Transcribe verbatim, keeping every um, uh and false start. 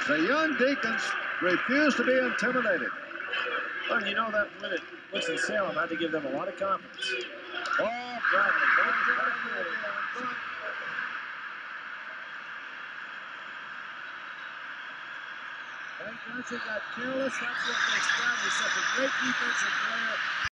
Deacons. The young Deacons refuse to be intimidated. Well, you know that when it Winston-Salem had to give them a lot of confidence. Oh, Bradley. Frank Johnson got careless. That's what makes Bradley such a great defensive player.